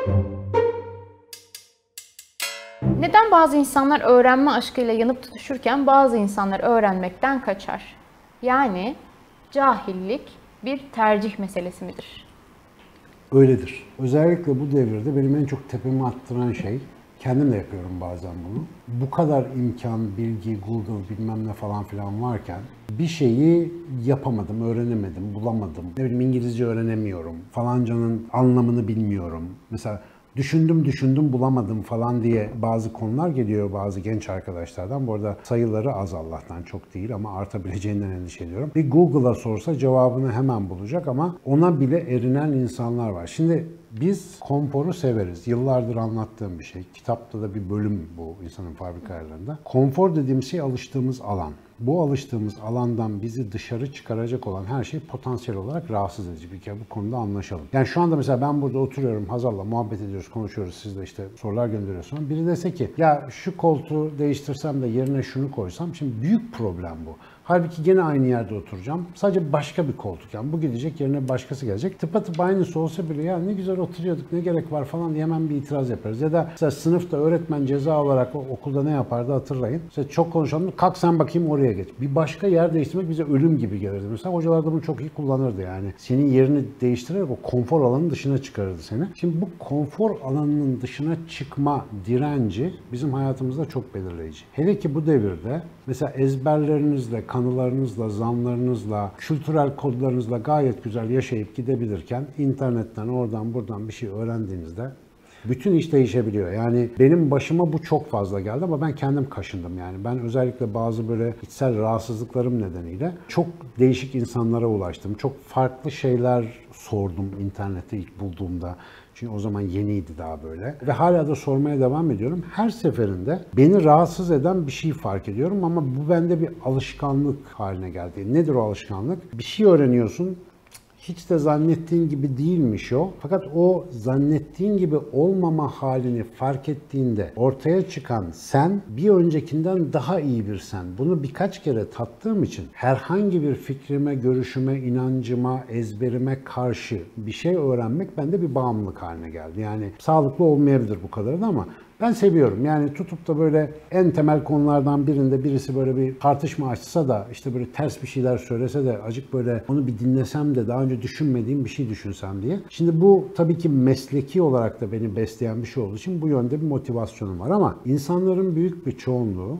Neden bazı insanlar öğrenme aşkıyla yanıp tutuşurken bazı insanlar öğrenmekten kaçar? Yani cahillik bir tercih meselesi midir? Öyledir. Özellikle bu devirde benim en çok tepemi attıran şey, kendim de yapıyorum bazen bunu. Bu kadar imkan, bilgi, Google bilmem ne falan filan varken bir şeyi yapamadım, öğrenemedim, bulamadım. Ne bileyim İngilizce öğrenemiyorum, falancanın anlamını bilmiyorum. Mesela düşündüm bulamadım falan diye bazı konular geliyor bazı genç arkadaşlardan. Bu arada sayıları az Allah'tan çok değil ama artabileceğinden endişe ediyorum. Bir Google'a sorsa cevabını hemen bulacak ama ona bile erinen insanlar var. Şimdi biz konforu severiz. Yıllardır anlattığım bir şey. Kitapta da bir bölüm bu insanın fabrika ayarlarında. Konfor dediğim şey alıştığımız alan. Bu alıştığımız alandan bizi dışarı çıkaracak olan her şey potansiyel olarak rahatsız edici. Bir kere bu konuda anlaşalım. Yani şu anda mesela ben burada oturuyorum, Hazal'la muhabbet ediyoruz, konuşuyoruz. Siz de işte sorular gönderiyorsunuz. Biri dese ki ya şu koltuğu değiştirsem de yerine şunu koysam. Şimdi büyük problem bu. Halbuki gene aynı yerde oturacağım. Sadece başka bir koltuk. Yani bu gidecek, yerine başkası gelecek. Tıpatıp aynısı olsa bile ya ne güzel oturuyorduk, ne gerek var falan diye hemen bir itiraz yaparız. Ya da mesela sınıfta öğretmen ceza olarak okulda ne yapardı hatırlayın. İşte çok konuşalım, kalk sen bakayım oraya geç. Bir başka yer değiştirmek bize ölüm gibi gelirdi. Mesela hocalar da bunu çok iyi kullanırdı yani. Senin yerini değiştirerek o konfor alanının dışına çıkarırdı seni. Şimdi bu konfor alanının dışına çıkma direnci bizim hayatımızda çok belirleyici. Hele ki bu devirde mesela ezberlerinizle, kanılarınızla, zanlarınızla, kültürel kodlarınızla gayet güzel yaşayıp gidebilirken internetten oradan buradan bir şey öğrendiğinizde bütün iş değişebiliyor. Yani benim başıma bu çok fazla geldi ama ben kendim kaşındım yani. Ben özellikle bazı böyle içsel rahatsızlıklarım nedeniyle çok değişik insanlara ulaştım. Çok farklı şeyler sordum internette ilk bulduğumda. Çünkü o zaman yeniydi daha böyle. Ve hala da sormaya devam ediyorum. Her seferinde beni rahatsız eden bir şey fark ediyorum ama bu bende bir alışkanlık haline geldi. Nedir o alışkanlık? Bir şey öğreniyorsun. Hiç de zannettiğin gibi değilmiş o. Fakat o zannettiğin gibi olmama halini fark ettiğinde ortaya çıkan sen bir öncekinden daha iyi bir sen. Bunu birkaç kere tattığım için herhangi bir fikrime, görüşüme, inancıma, ezberime karşı bir şey öğrenmek bende bir bağımlılık haline geldi. Yani sağlıklı olmayabilir bu kadar da ama ben seviyorum. Yani tutup da böyle en temel konulardan birinde birisi böyle bir tartışma açsa da işte böyle ters bir şeyler söylese de acık böyle onu bir dinlesem de daha önce düşünmediğim bir şey düşünsem diye. Şimdi bu tabii ki mesleki olarak da beni besleyen bir şey olduğu için bu yönde bir motivasyonum var ama insanların büyük bir çoğunluğu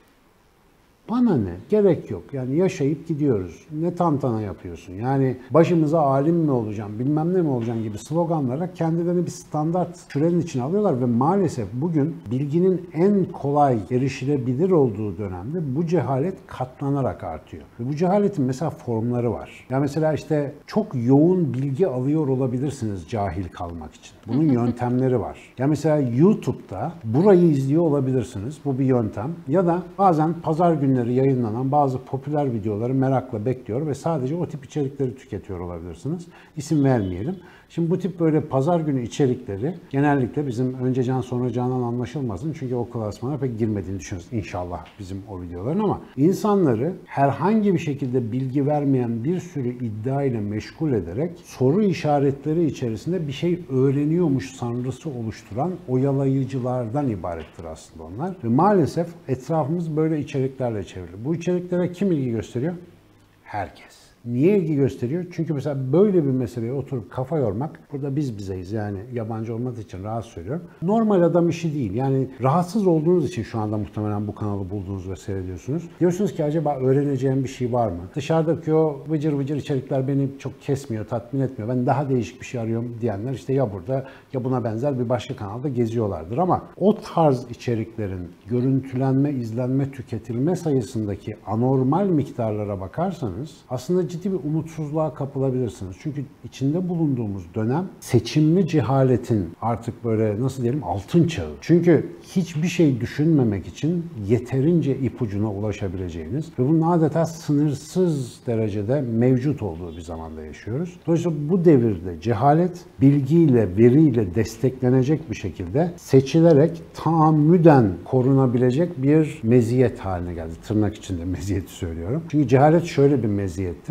bana ne? Gerek yok. Yani yaşayıp gidiyoruz. Ne tantana yapıyorsun? Yani başımıza alim mi olacağım, bilmem ne mi olacağım gibi sloganlara kendilerini bir standart kürenin içine alıyorlar ve maalesef bugün bilginin en kolay erişilebilir olduğu dönemde bu cehalet katlanarak artıyor. Ve bu cehaletin mesela formları var. Ya mesela işte çok yoğun bilgi alıyor olabilirsiniz cahil kalmak için. Bunun yöntemleri var. Ya mesela YouTube'da burayı izliyor olabilirsiniz. Bu bir yöntem. Ya da bazen pazar günü yayınlanan bazı popüler videoları merakla bekliyor ve sadece o tip içerikleri tüketiyor olabilirsiniz. İsim vermeyelim. Şimdi bu tip böyle pazar günü içerikleri genellikle bizim önce can sonra canan anlaşılmasın çünkü o klasmana pek girmediğini düşünüyoruz inşallah bizim o videoların ama insanları herhangi bir şekilde bilgi vermeyen bir sürü iddia ile meşgul ederek soru işaretleri içerisinde bir şey öğreniyormuş sanrısı oluşturan oyalayıcılardan ibarettir aslında onlar. Ve maalesef etrafımız böyle içeriklerle çevrili. Bu içeriklere kim ilgi gösteriyor? Herkes. Niye ilgi gösteriyor? Çünkü mesela böyle bir meseleye oturup kafa yormak, burada biz bizeyiz yani yabancı olmadığı için rahat söylüyorum. Normal adam işi değil. Yani rahatsız olduğunuz için şu anda muhtemelen bu kanalı buldunuz ve seyrediyorsunuz. Diyorsunuz ki acaba öğreneceğim bir şey var mı? Dışarıdaki o vıcır vıcır içerikler beni çok kesmiyor, tatmin etmiyor. Ben daha değişik bir şey arıyorum diyenler işte ya burada ya buna benzer bir başka kanalda geziyorlardır ama o tarz içeriklerin görüntülenme, izlenme, tüketilme sayısındaki anormal miktarlara bakarsanız aslında ciddi bir umutsuzluğa kapılabilirsiniz. Çünkü içinde bulunduğumuz dönem seçimli cehaletin artık böyle nasıl diyelim altın çağı. Çünkü hiçbir şey düşünmemek için yeterince ipucuna ulaşabileceğiniz ve bunun adeta sınırsız derecede mevcut olduğu bir zamanda yaşıyoruz. Dolayısıyla bu devirde cehalet bilgiyle, veriyle desteklenecek bir şekilde seçilerek tahammüden korunabilecek bir meziyet haline geldi. Tırnak içinde meziyeti söylüyorum. Çünkü cehalet şöyle bir meziyettir.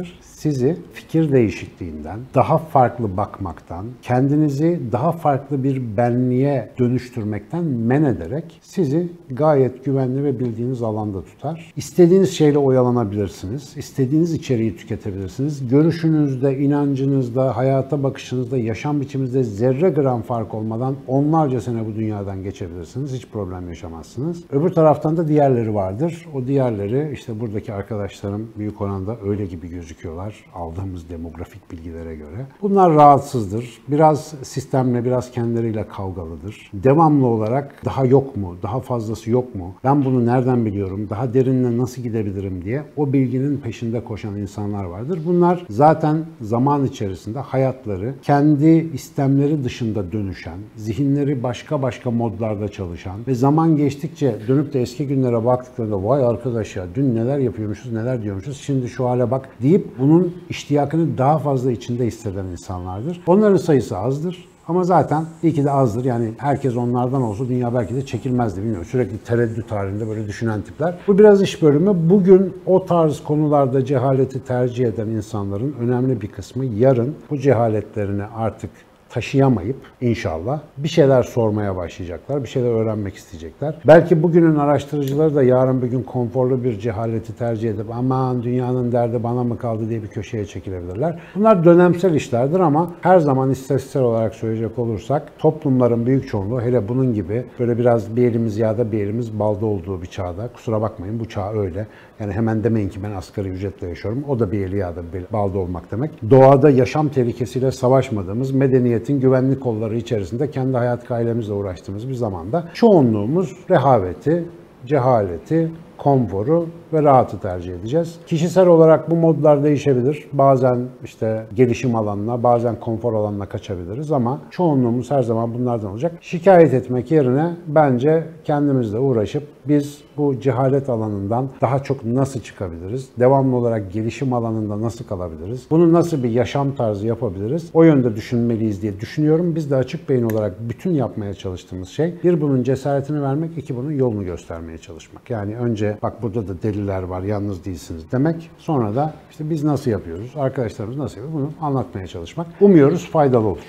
sizi fikir değişikliğinden, daha farklı bakmaktan, kendinizi daha farklı bir benliğe dönüştürmekten men ederek sizi gayet güvenli ve bildiğiniz alanda tutar. İstediğiniz şeyle oyalanabilirsiniz. İstediğiniz içeriği tüketebilirsiniz. Görüşünüzde, inancınızda, hayata bakışınızda, yaşam biçiminizde zerre gram fark olmadan onlarca sene bu dünyadan geçebilirsiniz. Hiç problem yaşamazsınız. Öbür taraftan da diğerleri vardır. O diğerleri işte buradaki arkadaşlarım büyük oranda öyle gibi gözüküyorlar aldığımız demografik bilgilere göre. Bunlar rahatsızdır. Biraz sistemle, biraz kendileriyle kavgalıdır. Devamlı olarak daha yok mu, daha fazlası yok mu, ben bunu nereden biliyorum, daha derinle nasıl gidebilirim diye o bilginin peşinde koşan insanlar vardır. Bunlar zaten zaman içerisinde hayatları kendi istemleri dışında dönüşen, zihinleri başka modlarda çalışan ve zaman geçtikçe dönüp de eski günlere baktıklarında vay arkadaş ya dün neler yapıyormuşuz, neler diyormuşuz, şimdi şu hale bak deyip bunun iştiyakını daha fazla içinde hisseden insanlardır. Onların sayısı azdır. Ama zaten iyi ki de azdır. Yani herkes onlardan olsa dünya belki de çekilmezdi. Bilmiyorum. Sürekli tereddüt halinde böyle düşünen tipler. Bu biraz iş bölümü. Bugün o tarz konularda cehaleti tercih eden insanların önemli bir kısmı yarın bu cehaletlerini artık taşıyamayıp inşallah bir şeyler sormaya başlayacaklar, bir şeyler öğrenmek isteyecekler. Belki bugünün araştırıcıları da yarın bir gün konforlu bir cehaleti tercih edip aman dünyanın derdi bana mı kaldı diye bir köşeye çekilebilirler. Bunlar dönemsel işlerdir ama her zaman istatistiksel olarak söyleyecek olursak toplumların büyük çoğunluğu hele bunun gibi böyle biraz bir elimiz yağda bir elimiz balda olduğu bir çağda, kusura bakmayın bu çağ öyle. Yani hemen demeyin ki ben asgari ücretle yaşıyorum. O da bir eli yağda bir balda olmak demek. Doğada yaşam tehlikesiyle savaşmadığımız, medeniyetin güvenlik kolları içerisinde kendi hayat gayemizle uğraştığımız bir zamanda çoğunluğumuz rehaveti, cehaleti, konforu ve rahatı tercih edeceğiz. Kişisel olarak bu modlar değişebilir. Bazen işte gelişim alanına, bazen konfor alanına kaçabiliriz ama çoğunluğumuz her zaman bunlardan olacak. Şikayet etmek yerine bence kendimizle uğraşıp biz bu cehalet alanından daha çok nasıl çıkabiliriz? Devamlı olarak gelişim alanında nasıl kalabiliriz? Bunu nasıl bir yaşam tarzı yapabiliriz? O yönde düşünmeliyiz diye düşünüyorum. Biz de açık beyin olarak bütün yapmaya çalıştığımız şey bir bunun cesaretini vermek, iki bunun yolunu göstermeye çalışmak. Yani önce bak burada da deliler var, yalnız değilsiniz demek. Sonra da işte biz nasıl yapıyoruz, arkadaşlarımız nasıl yapıyor bunu anlatmaya çalışmak. Umuyoruz faydalı olur.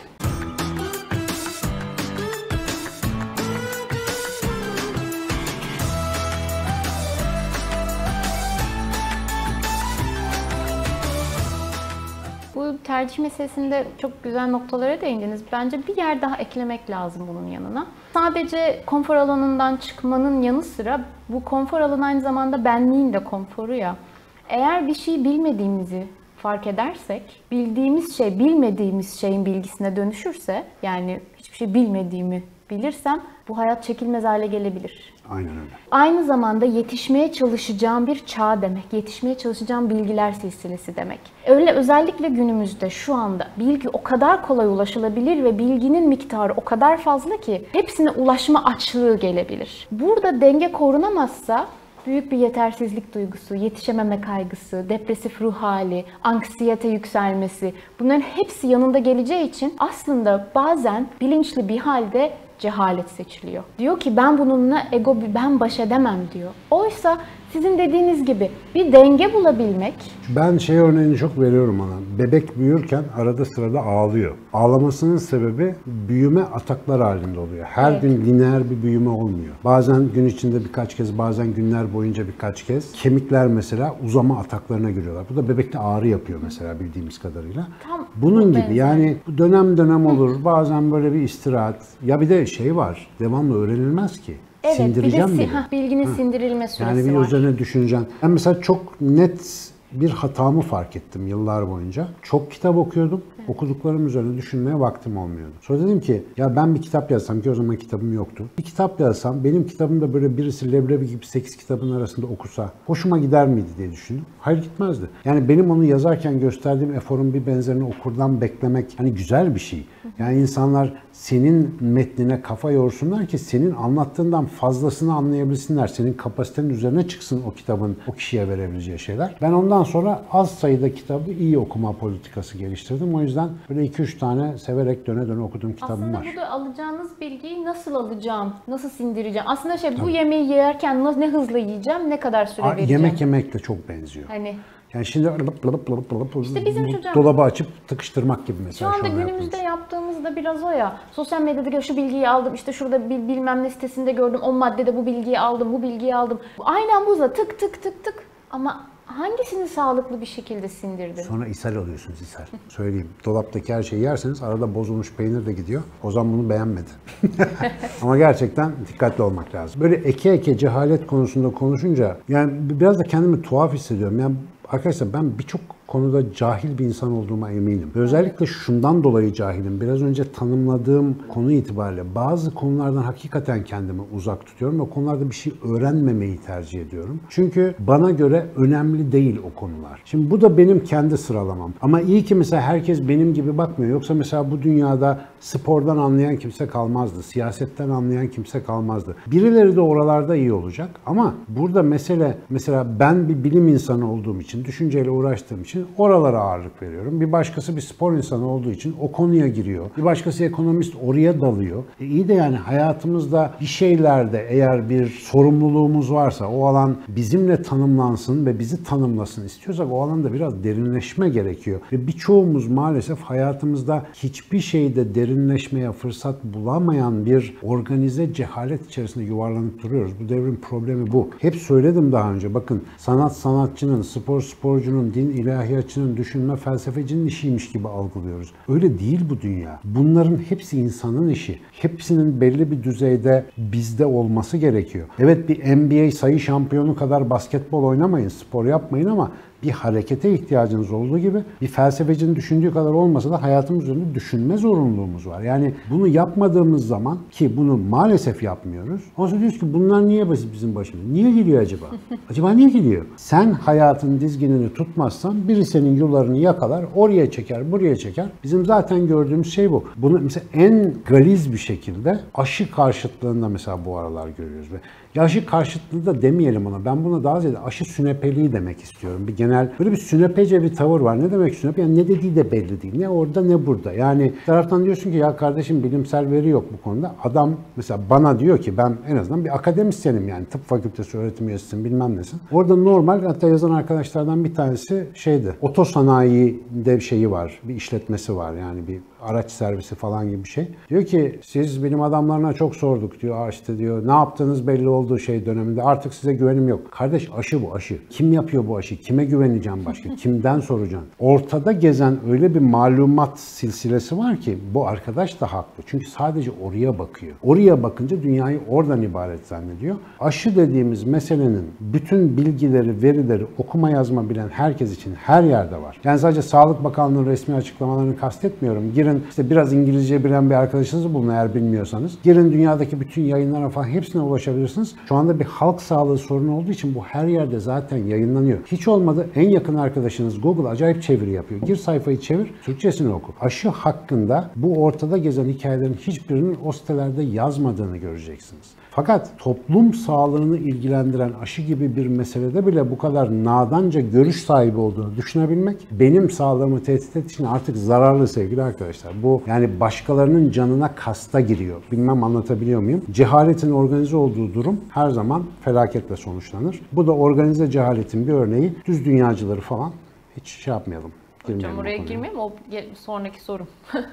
Bu tercih meselesinde çok güzel noktalara değindiniz. Bence bir yer daha eklemek lazım bunun yanına. Sadece konfor alanından çıkmanın yanı sıra bu konfor alanı aynı zamanda benliğin de konforu ya. Eğer bir şey bilmediğimizi fark edersek, bildiğimiz şey bilmediğimiz şeyin bilgisine dönüşürse, yani hiçbir şey bilmediğimi bilirsem bu hayat çekilmez hale gelebilir. Aynen öyle. Aynı zamanda yetişmeye çalışacağım bir çağ demek, yetişmeye çalışacağım bilgiler silsilesi demek. Öyle özellikle günümüzde şu anda bilgi o kadar kolay ulaşılabilir ve bilginin miktarı o kadar fazla ki hepsine ulaşma açlığı gelebilir. Burada denge korunamazsa büyük bir yetersizlik duygusu, yetişememe kaygısı, depresif ruh hali, anksiyete yükselmesi bunların hepsi yanında geleceği için aslında bazen bilinçli bir halde cehalet seçiliyor. Diyor ki ben bununla ben baş edemem diyor. Oysa sizin dediğiniz gibi bir denge bulabilmek. Ben şey örneğini çok veriyorum ona. Bebek büyürken arada sırada ağlıyor. Ağlamasının sebebi büyüme ataklar halinde oluyor. Her gün lineer bir büyüme olmuyor. Bazen gün içinde birkaç kez, bazen günler boyunca birkaç kez. Kemikler mesela uzama ataklarına giriyorlar. Bu da bebekte ağrı yapıyor mesela bildiğimiz kadarıyla. Bunun gibi yani bu dönem olur. Bazen böyle bir istirahat. Ya bir de şey var. Devamlı öğrenilmez ki. Evet, sindireceğim bir de bile. bilginin sindirilme süresi var. Yani bir üzerine düşüneceksin. Ben mesela çok net bir hatamı fark ettim yıllar boyunca. Çok kitap okuyordum. Okuduklarım üzerine düşünmeye vaktim olmuyordu. Sonra dedim ki ya ben bir kitap yazsam ki o zaman kitabım yoktu. Bir kitap yazsam benim kitabımda böyle birisi leblebi gibi 8 kitabın arasında okusa hoşuma gider miydi diye düşündüm. Hayır gitmezdi. Yani benim onu yazarken gösterdiğim eforun bir benzerini okurdan beklemek hani güzel bir şey. Yani insanlar senin metnine kafa yorsunlar ki senin anlattığından fazlasını anlayabilsinler. Senin kapasitenin üzerine çıksın o kitabın o kişiye verebileceği şeyler. Ben ondan sonra az sayıda kitabı iyi okuma politikası geliştirdim. O yüzden böyle 2-3 tane severek döne döne okuduğum kitabım var. Aslında bu da alacağınız bilgiyi nasıl alacağım, nasıl sindireceğim? Aslında bu yemeği yerken ne hızlı yiyeceğim, ne kadar süre vereceğim? Yemek yemekle çok benziyor. Hani Yani şimdi lıp İşte bizim hocam, dolabı açıp tıkıştırmak gibi şu mesela. anda an günümüzde yaptığımız da biraz o ya. Sosyal medyada şu bilgiyi aldım, işte şurada bilmem ne sitesinde gördüm, o maddede bu bilgiyi aldım, bu bilgiyi aldım. Aynen bu da tık tık tık tık. Ama hangisini sağlıklı bir şekilde sindirdin? Sonra ishal oluyorsunuz, ishal. Söyleyeyim. Dolaptaki her şeyi yerseniz arada bozulmuş peynir de gidiyor. Ozan bunu beğenmedi. Ama gerçekten dikkatli olmak lazım. Böyle eke cehalet konusunda konuşunca yani biraz da kendimi tuhaf hissediyorum. Yani arkadaşlar ben birçok konuda cahil bir insan olduğuma eminim. Ve özellikle şundan dolayı cahilim. Biraz önce tanımladığım konu itibariyle bazı konulardan hakikaten kendimi uzak tutuyorum ve o konularda bir şey öğrenmemeyi tercih ediyorum. Çünkü bana göre önemli değil o konular. Şimdi bu da benim kendi sıralamam. Ama iyi ki mesela herkes benim gibi bakmıyor. Yoksa mesela bu dünyada spordan anlayan kimse kalmazdı. Siyasetten anlayan kimse kalmazdı. Birileri de oralarda iyi olacak. Ama burada mesele, mesela ben bir bilim insanı olduğum için, düşünceyle uğraştığım için oralara ağırlık veriyorum. Bir başkası bir spor insanı olduğu için o konuya giriyor. Bir başkası ekonomist, oraya dalıyor. İyi de yani hayatımızda bir şeylerde eğer bir sorumluluğumuz varsa, o alan bizimle tanımlansın ve bizi tanımlasın istiyorsak o alanda biraz derinleşme gerekiyor. Ve birçoğumuz maalesef hayatımızda hiçbir şeyde derinleşmeye fırsat bulamayan bir organize cehalet içerisinde yuvarlanıp duruyoruz. Bu devrin problemi bu. Hep söyledim daha önce. Bakın, sanat sanatçının, spor sporcunun, din ilahiyatçının, düşünme felsefecinin işiymiş gibi algılıyoruz. Öyle değil bu dünya. Bunların hepsi insanın işi. Hepsinin belli bir düzeyde bizde olması gerekiyor. Evet, bir NBA sayı şampiyonu kadar basketbol oynamayın, spor yapmayın ama bir harekete ihtiyacınız olduğu gibi bir felsefecinin düşündüğü kadar olmasa da hayatımız üzerinde düşünme zorunluluğumuz var. Yani bunu yapmadığımız zaman, ki bunu maalesef yapmıyoruz. Ondan sonra diyoruz ki bunlar niye bizim başımıza? Niye geliyor acaba? Acaba niye geliyor? Sen hayatın dizginini tutmazsan biri senin yularını yakalar, oraya çeker, buraya çeker. Bizim zaten gördüğümüz şey bu. Bunu mesela en galiz bir şekilde aşı karşıtlığında mesela bu aralar görüyoruz. Ve aşı karşıtlığı da demeyelim ona. Ben buna daha ziyade aşı sünepeliği demek istiyorum. Bir genel böyle bir sünepece bir tavır var. Ne demek sünepe? Yani ne dediği de belli değil. Ne orada ne burada. Yani bir taraftan diyorsun ki ya kardeşim bilimsel veri yok bu konuda. Adam mesela bana diyor ki ben en azından bir akademisyenim, yani tıp fakültesi öğretim üyesisin bilmem nesin. Orada normal, hatta yazan arkadaşlardan bir tanesi şeydi. Otosanayide şeyi var. Bir işletmesi var, yani bir araç servisi falan gibi bir şey. Diyor ki siz bilim adamlarına çok sorduk diyor. İşte diyor ne yaptığınız belli olduğu şey döneminde artık size güvenim yok. Kardeş, aşı bu, aşı. Kim yapıyor bu aşı? Kime güveneceğim başka? Kimden soracaksın? Ortada gezen öyle bir malumat silsilesi var ki bu arkadaş da haklı. Çünkü sadece oraya bakıyor. Oraya bakınca dünyayı oradan ibaret zannediyor. Aşı dediğimiz meselenin bütün bilgileri, verileri okuma yazma bilen herkes için her yerde var. Yani sadece Sağlık Bakanlığı'nın resmi açıklamalarını kastetmiyorum. Girin işte biraz İngilizce bilen bir arkadaşınızı bulun eğer bilmiyorsanız. Girin dünyadaki bütün yayınlara falan, hepsine ulaşabilirsiniz. Şu anda bir halk sağlığı sorunu olduğu için bu her yerde zaten yayınlanıyor. Hiç olmadı en yakın arkadaşınız Google acayip çeviri yapıyor. Gir sayfayı çevir, Türkçesini oku. Aşı hakkında bu ortada gezen hikayelerin hiçbirinin o sitelerde yazmadığını göreceksiniz. Fakat toplum sağlığını ilgilendiren aşı gibi bir meselede bile bu kadar nadanca görüş sahibi olduğunu düşünebilmek benim sağlığımı tehdit ettiği için artık zararlı sevgili arkadaşlar. Bu yani başkalarının canına kasta giriyor. Bilmem anlatabiliyor muyum? Cehaletin organize olduğu durum her zaman felaketle sonuçlanır. Bu da organize cehaletin bir örneği. Düz dünyacıları falan hiç şey yapmayalım. Hocam oraya girmeyeyim, o sonraki sorum.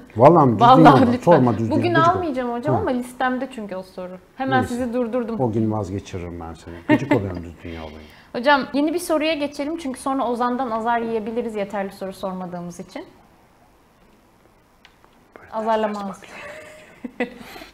Vallahi lütfen. Sorma düz bugün almayacağım hocam ama listemde çünkü o soru. Hemen Neyse. Sizi durdurdum. O gün vazgeçiririm ben seni. Gıcık oluyorum düz dünya olayı. Hocam yeni bir soruya geçelim çünkü sonra Ozan'dan azar yiyebiliriz yeterli soru sormadığımız için. Azarlamaz.